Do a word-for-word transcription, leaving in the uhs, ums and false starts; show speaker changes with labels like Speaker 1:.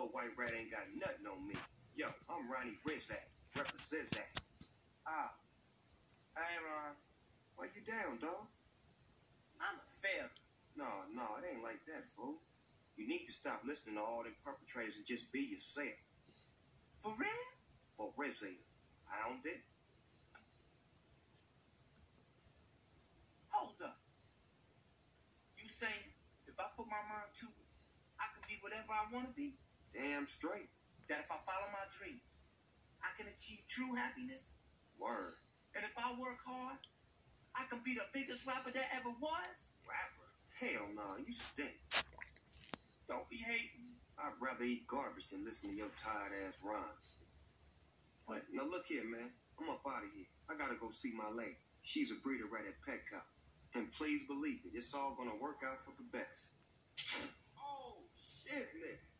Speaker 1: little white rat ain't got nothing on me. Yo, I'm Ronnie Rizak, represent that. Ah, hey Ron, why you down, dog? I'm a failure. No, no, it ain't like that, fool. You need to stop listening to all them perpetrators and just be yourself. For real? For Rizzy. Pound it. Hold up. You saying if I put my mind to it, I can be whatever I want to be? Damn straight. That if I follow my dreams, I can achieve true happiness? Word. And if I work hard, I can be the biggest rapper that ever was? Rapper? Hell no, you stink. Don't be hating. I'd rather eat garbage than listen to your tired-ass rhymes. But now look here, man. I'm up out of here. I gotta go see my lady. She's a breeder right at Petco. And please believe it, it's all gonna work out for the best. Oh, shit, man.